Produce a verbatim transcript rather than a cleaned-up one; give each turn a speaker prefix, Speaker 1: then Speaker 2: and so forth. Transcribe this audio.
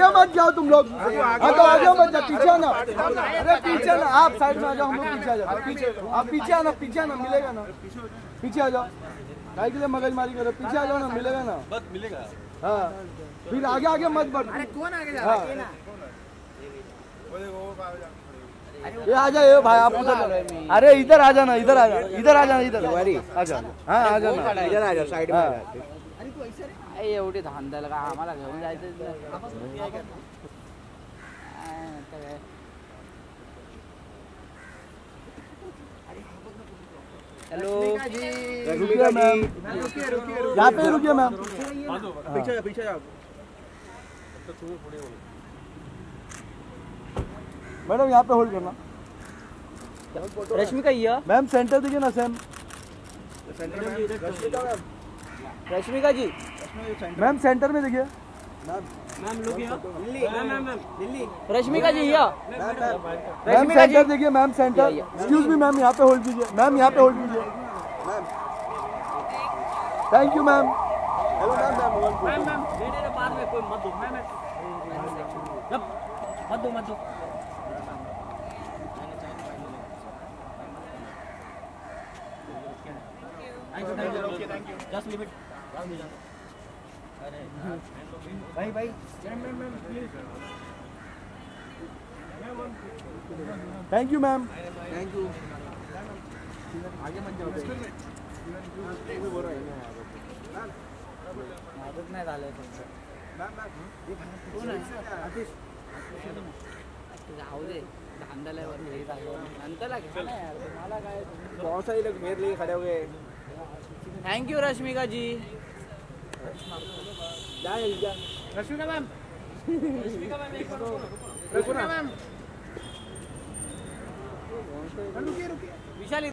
Speaker 1: आगे मत जाओ तुम लोग, हाँ तो आगे मत जाओ, पीछे आना, अरे पीछे ना, आप साइड में आ जाओ, हम लोग पीछे आ जाओ, पीछे आप पीछे आना, पीछे आना, मिलेगा ना, पीछे आ जाओ, काय के लिए मगजमारी करो, पीछे आ जाओ ना, मिलेगा ना, बस मिलेगा, हाँ फिर आगे आगे मत बढ़, कौन आगे जा रहा है? ये आ जाए भाई, आप उधर, अरे इधर आ जाना, इधर आ जाना, इधर आ जाना, इधर आ जाना, हाँ आ जाना, इधर आ जाओ, साइड में।
Speaker 2: अरे एवढी धांदल का आम्हाला घेऊन जायचं। हेलो
Speaker 1: रुकिए मैम, यहाँ पे रुकिए मैम,
Speaker 3: पीछे जाओ, पीछे जाओ
Speaker 1: मैडम, यहाँ पे होल्ड करना।
Speaker 2: रश्मिका ये
Speaker 1: मैम सेंटर देखिए ना, same
Speaker 2: Rashmika ji,
Speaker 1: ma'am centre में देखिए,
Speaker 3: मैम लोग यहाँ Delhi, ma'am ma'am ma'am Delhi,
Speaker 2: Rashmika ji ये
Speaker 1: मैम सेंटर देखिए, ma'am centre, excuse me ma'am, यहाँ पे होल्ड कीजिए, मैम यहाँ पे होल्ड कीजिए, thank you ma'am.
Speaker 3: Hello ma'am ma'am ma'am ma'am मेरे बाद में कोई मत दो, मैम मत दो मत दो, thank you, just leave it भाई भाई, ma'am ma'am please,
Speaker 1: thank you ma'am,
Speaker 3: thank you, आगे मत जाओ,
Speaker 2: मदत नाही झालं तुमचं, जाऊ दे, धांदल्यावर नंतर तुम्हाला काय,
Speaker 3: बहुत सारे लोग मेरे लिए खड़े हो गए,
Speaker 2: thank you Rashmika ji.
Speaker 3: Rashmika ma'am, Rashmika ma'am एक रश्मिका मैम, रुकिए रुकिए
Speaker 2: विशाल